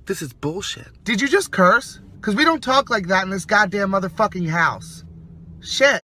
This is bullshit. Did you just curse? Because we don't talk like that in this goddamn motherfucking house. Shit.